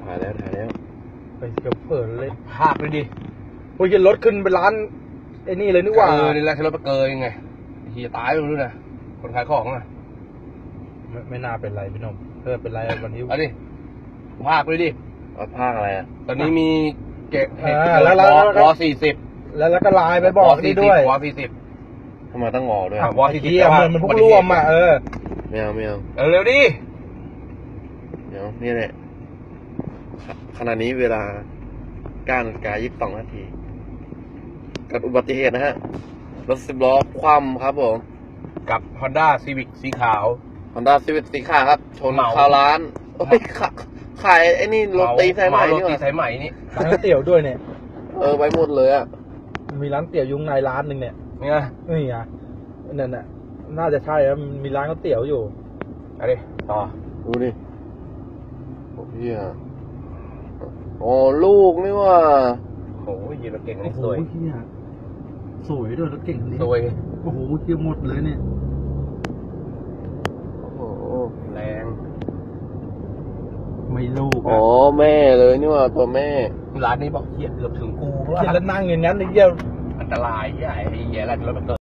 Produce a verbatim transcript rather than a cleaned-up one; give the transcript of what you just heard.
ถ่ายแล้วถ่ายแล้วไปเกือบเปิดเลยภาคเลยดิโอ้ยรถขึ้นไปร้านไอ้นี่เลยนึกว่าเออนี่แหละที่รถไปเกยยังไงเฮียตายไปรู้นะคนขายของอ่ะไม่ไม่น่าเป็นไรพี่นมเออเป็นไรวันนี้เอาดิภาคเลยดิเอาภาคอะไรอ่ะตอนนี้มีเกะเห็ดวอสี่สิบแล้วแล้วก็ไลน์ไปบอกนี่ด้วยวอสี่สิบทำไมต้องงอด้วยวอสี่สิบมันมันพวกร่วมอ่ะเออไม่เอาไม่เอาเออเร็วดิเดี๋ยวนี่แหละขณะนี้เวลาเก้านาฬิกายี่สิบสองนาทีเกิดอุบัติเหตุนะฮะรถสิบล้อคว่ำครับผมกับ Honda Civic สีขาว Honda Civic สีขาวครับชนคาร้านโอ้ยขายไอ้นี่รถตีสายไหมนี่รถตีสายไหมนี่ร้านเตี๋ยวด้วยเนี่ยเออไปหมดเลยอ่ะมีร้านเตี๋ยวยุงในร้านหนึ่งเนี่ยนี่ไงนี่ไงนั่นน่ะน่าจะใช่ครับมีร้านก๋วยเตี๋ยวอยู่อะไรต่อดูดิโอ้พี่อ่ะโอ้ลูกนี่ว่าโอ้ยรถเก่งนี่สวยพี่อ่ะสวยด้วยรถเก่งนี่สวยโอ้โหเกี่ยวหมดเลยเนี่ยโอ้แรงไม่ลูกอ๋อแม่เลยนี่ว่าตัวแม่ร้านนี้บอกเหี้ยเกือบถึงกูเพราะว่าแล้วนั่งอย่างนั้นไอ้เหี้ยอันตรายใหญ่ไอ้เหี้ยแล้วรถมัน